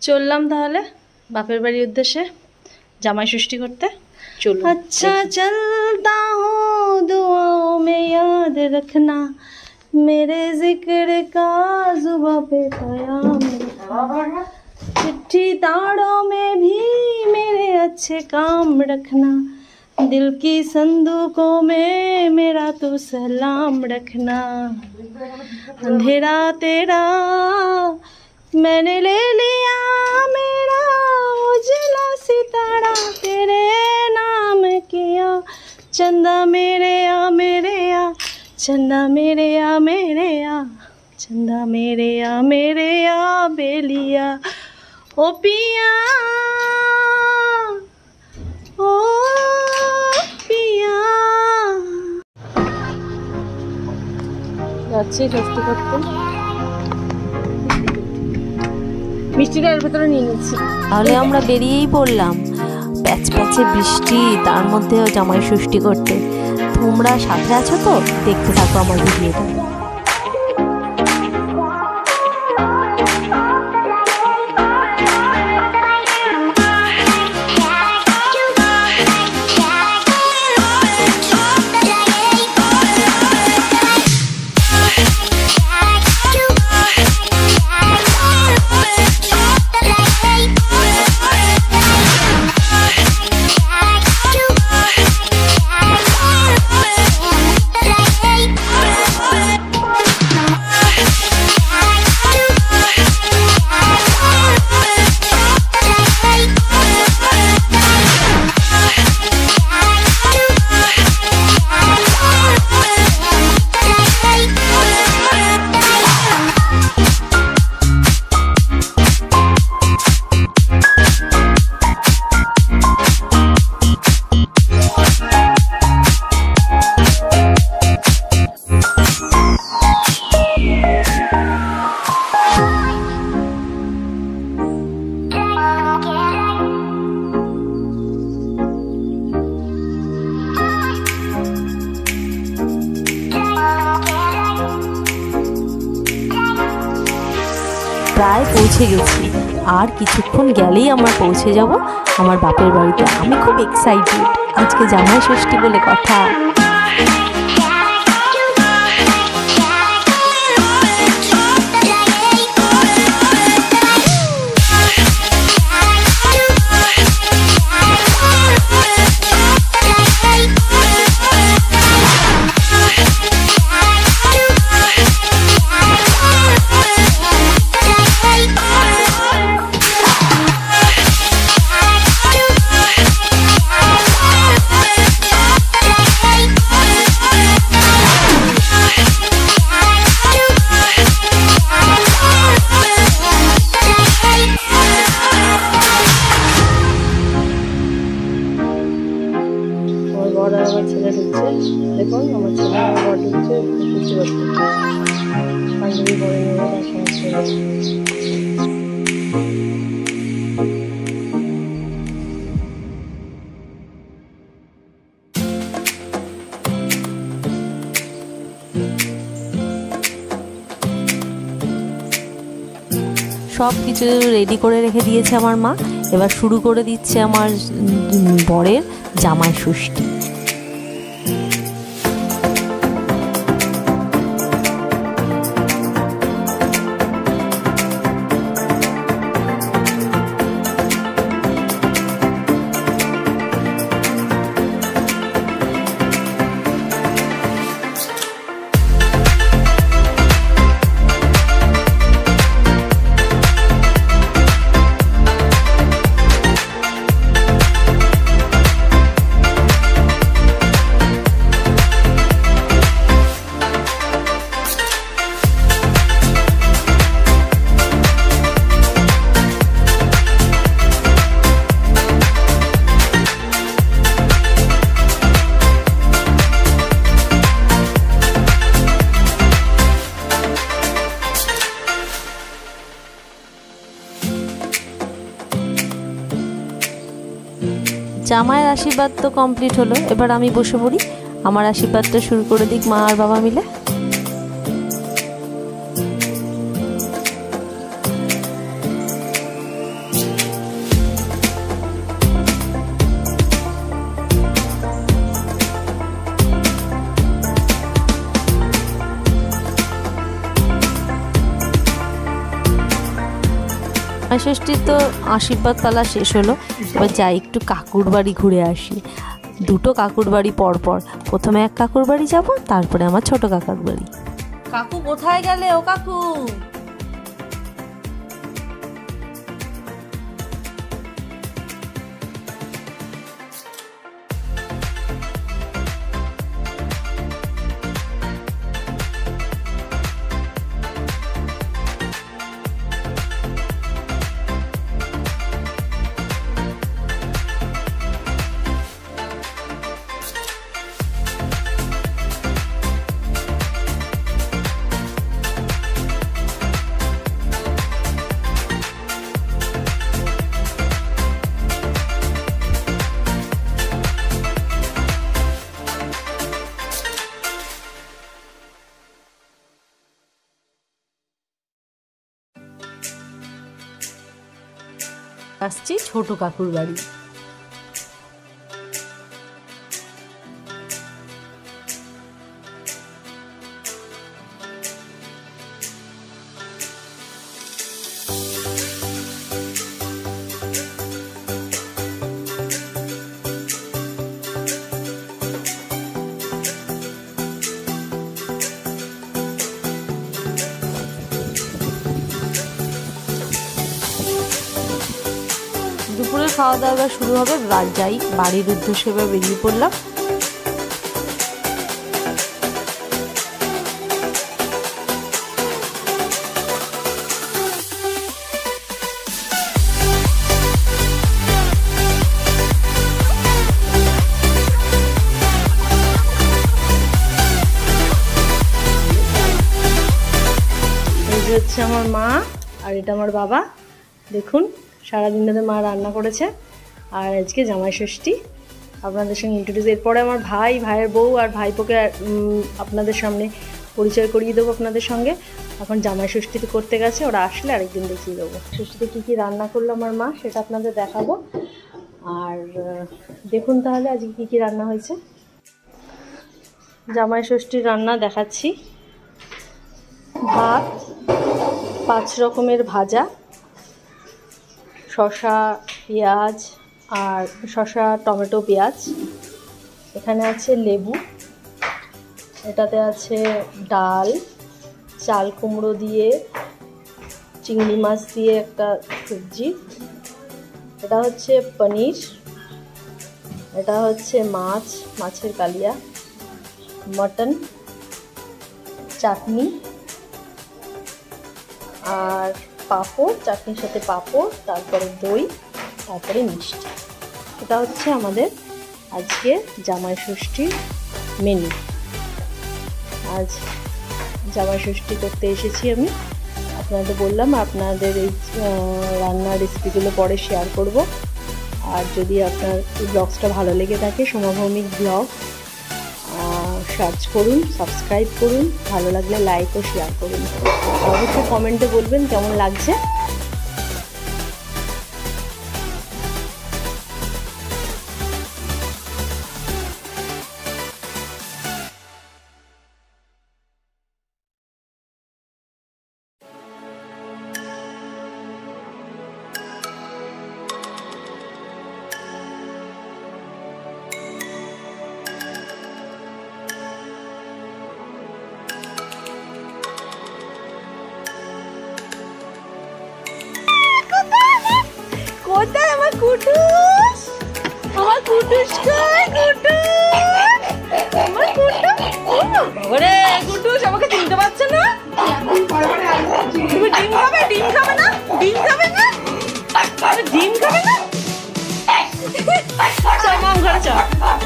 চললাম তাহলে বাপের বাড়ির উদ্দেশ্যে জামাই ষষ্ঠী করতে। চলো। अच्छा चलता हूँ दुआओं में याद रखना मेरे जिक्र का जुबां पे क़याम रखना चिट्ठी तारों में भी मेरे अच्छे काम रखना दिल की संदूकों में मेरा तू सलाम रखना अंधेरा तेरा मैंने ले लिया मेरा उजला सितारा तेरे नाम किया चंदा मेरे आ चंदा मेरे आ चंदा मेरे आ बेलिया ओ पिया ओ पिया যাচ্ছি ষষ্ঠী করতে। মিষ্টিটা এর ভেতরে নিয়ে নিচ্ছি। তাহলে আমরা বেরিয়েই পড়লাম প্যাচ প্যাচে বৃষ্টি, তার মধ্যেও জামাই ষষ্ঠী করতে। তোমরা সাথে আছো তো? দেখতে থাকো আমার ভিডিওটা। প্রায় পৌঁছে গেছি, আর কিছুক্ষণ গেলেই আমরা পৌঁছে যাব আমার বাপের বাড়িতে। আমি খুব এক্সাইটেড, আজকে জামাই ষষ্ঠী বলে কথা। আমার ছেলে ঢুকছে, দেখুন আমার ছেলে বর ঢুকছে খুশি করতে, পাঞ্জাবি পরে নেবে তার সঙ্গে সব কিছু রেডি করে রেখে দিয়েছে আমার মা। এবার শুরু করে দিচ্ছে আমার বরের জামাই ষষ্ঠী। জামাইয়ের আশীর্বাদ তো কমপ্লিট হলো, এবার আমি বসে পড়ি। আমার আশীর্বাদটা শুরু করে দিক মা আর বাবা মিলে। জামাই ষষ্ঠীর তো আশীর্বাদ পালা শেষ হলো, এবার যাই একটু কাকুর বাড়ি ঘুরে আসি। দুটো কাকুর বাড়ি পরপর, প্রথমে এক কাকুর বাড়ি যাব, তারপরে আমার ছোট কাকার বাড়ি। কাকু কোথায় গেলে? ও কাকু, আসছি ছোট কাকুর বাড়ি। দুপুরে খাওয়া দাওয়া শুরু হবে, যাই বাড়ির উদ্দেশ্যে এবার বেরিয়ে পড়লাম। এই যে হচ্ছে আমার মা, আর এটা আমার বাবা। দেখুন সারাদিন ধরে মা রান্না করেছে, আর আজকে জামাই ষষ্ঠী আপনাদের সঙ্গে ইন্ট্রোডিউস। এরপরে আমার ভাইয়ের বউ আর ভাইপোকে আপনাদের সামনে পরিচয় করিয়ে দেবো আপনাদের সঙ্গে। এখন জামাই ষষ্ঠীতে করতে গেছে, ওরা আসলে আরেকদিন দেখিয়ে দেবো ষষ্ঠীতে কী কী রান্না করলো আমার মা, সেটা আপনাদের দেখাবো। আর দেখুন তাহলে আজকে কী কী রান্না হয়েছে। জামাই ষষ্ঠীর রান্না দেখাচ্ছি। ভাত, 5 রকমের ভাজা, শসা, পেঁয়াজ, আর শসা, টমেটো, পেঁয়াজ। এখানে আছে লেবু, এটাতে আছে ডাল, চাল কুমড়ো দিয়ে, চিংড়ি মাছ দিয়ে একটা সবজি, এটা হচ্ছে পনির, এটা হচ্ছে মাছের কালিয়া, মটন, চাটনি, আর পাঁপড়, চাটনির সাথে পাঁপড়, তারপরে দই, তারপরে মিষ্টি। এটা হচ্ছে আমাদের আজকে জামাই ষষ্ঠীর মেনু। আজ জামাই ষষ্ঠী করতে এসেছি আমি, আপনাদের বললাম আপনাদের এই রান্নার রেসিপিগুলো পরে শেয়ার করব। আর যদি আপনার এই ব্লগসটা ভালো লেগে থাকে, সোমা ভৌমিক ব্লগ সার্চ করুন, সাবস্ক্রাইব করুন, ভালো লাগলে লাইক ও শেয়ার করুন। অবশ্যই কমেন্টে বলবেন কেমন লাগছে। কোথায় আমার কুটুস? আমার কুটুস কই? আমার কুটুস, ওরে কুটুস আমাকে চিনতে পারছে না? তুমি ডিম খাবে? ডিম খাবে না? ডিম খাবে না? ডিম খাবে না? চল মাম ঘরে চল।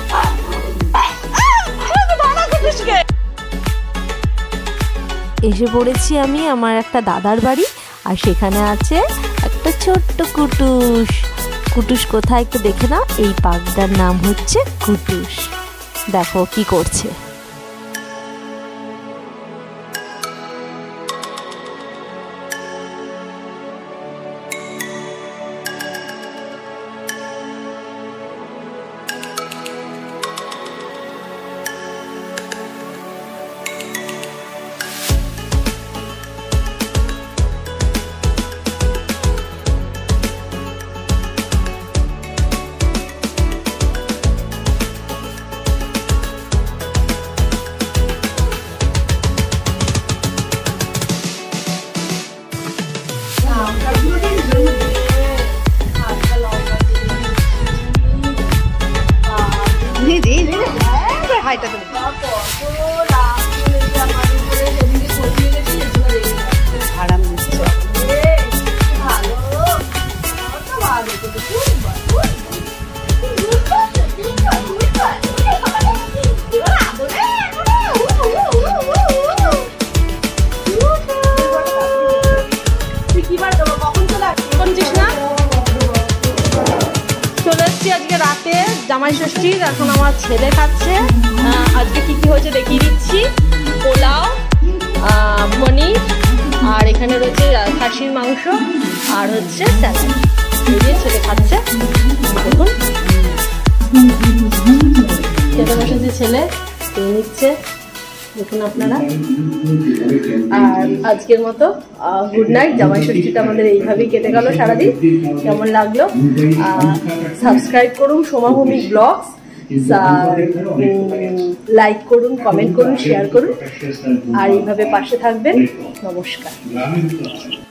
এসে পড়েছি আমি আমার একটা দাদার বাড়ি, আর সেখানে আছে একটা ছোট্ট কুটুস। কোথায় একটু দেখে নাও, এই পাগটার নাম হচ্ছে কুটুস। দেখো কি করছে। এটা তুমি আরাম দিচ্ছ। চলে এসছি আজকে রাতে জামাই ষষ্ঠীর। এখন আমার ছেলে খাচ্ছে। আজকে কি কি হয়েছে দেখিয়ে দিচ্ছি। পোলাও, পনির, আর এখানে রয়েছে খাসির মাংস, আর হচ্ছে স্যালাড। এই দিয়ে ছেলে খাচ্ছে। দেখুন খেতে বসেছে ছেলে, খেয়ে নিচ্ছে। দেখুন আপনারা। আর আজকের মতো গুড নাইট। জামাই ষষ্ঠীটা আমাদের এইভাবেই কেটে গেল সারাদিন। কেমন লাগলো সাবস্ক্রাইব করুন সোমা ভৌমিক ব্লগস, লাইক করুন, কমেন্ট করুন, শেয়ার করুন, আর এইভাবে পাশে থাকবেন। নমস্কার।